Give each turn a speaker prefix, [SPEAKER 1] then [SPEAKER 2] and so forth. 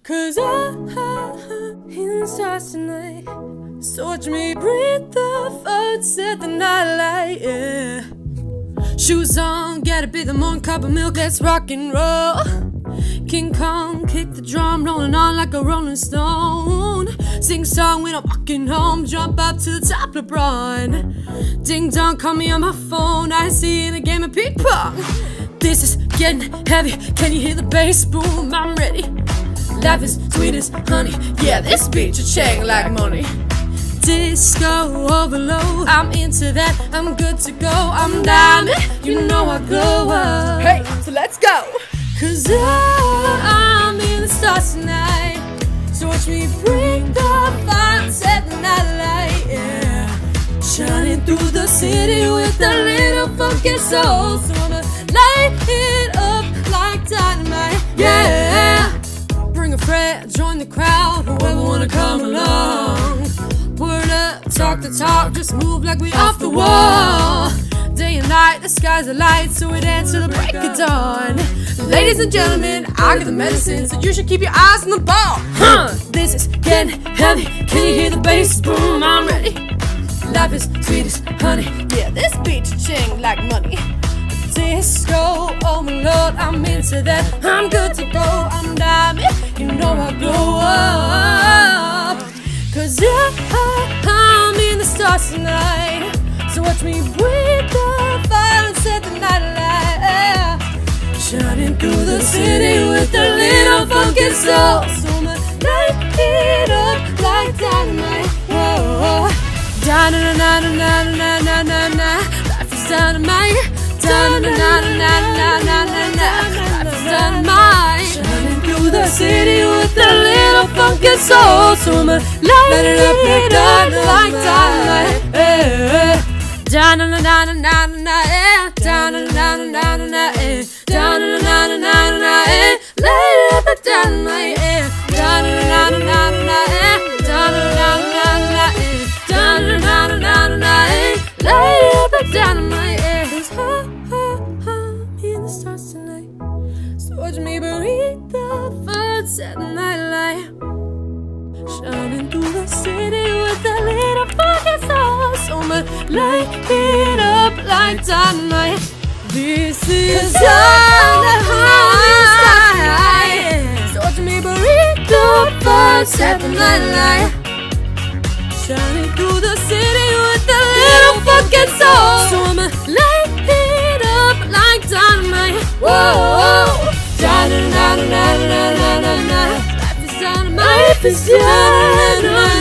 [SPEAKER 1] 'Cause I'm in the stars tonight. So watch me breathe the fire, set the night light, yeah. Shoes on, get a bit of morning cup of milk, let's rock and roll. King Kong, kick the drum, rolling on like a rolling stone. Sing song when I'm walking home, jump up to the top, LeBron. Ding dong, call me on my phone, I see you in a game of ping pong. This is getting heavy, can you hear the bass boom? I'm ready. Life is sweet as honey, yeah, this beat cha-ching like money. Disco overload, I'm into that, I'm good to go. I'm diamond, you know I glow up. Hey, so let's go. 'Cause I'm in the stars tonight. So watch me bring the fire, set the night light, yeah. Shining through the city with a little funky soul. So I'ma light it up like dynamite, yeah. Bring a friend, join the crowd, whoever wanna come along. Word up, talk the talk, just move like we off the wall. Day and night, the sky's a light, so we dance till the break of dawn. Ladies and gentlemen, I got the medicine, so you should keep your eyes on the ball. This is getting heavy, can you hear the bass boom? I'm ready. Life is sweet as honey, yeah, this beat cha-ching like money. Disco overload, I'm into that, I'm good to go. I'm diamond, you know I glow up. 'Cause I'm in the stars tonight. So watch me breathe the fire and set the night light. Shining through the city with a little funky soul. So I'ma light it up like dynamite. Whoa, da-na-na-na-na-na-na-na-na. Life is dynamite. Da-na-na-na-na-na-na-na. Life is dynamite. Shining through the city with a little funky soul. So I'ma light it up like dynamite. Da-na-na-na-na-na-na, da-na-na-na-na-na, da-na-na-na-na-na, light it up like dynamite, da-na-na-na-na-na, da-na-na-na-na, da-na-na-na-na, light it up like dynamite. 'Cause I'm in the stars tonight. So watch me breathe the fire, set the night light. Shining through the city with a little funky soul. So I'ma light it up like dynamite. This is dynamite. So watch me breathe the fire, set the night light. Shining through the city with a little funky soul. So I'ma light it up like dynamite. Whoa, dynamite. Life is dynamite.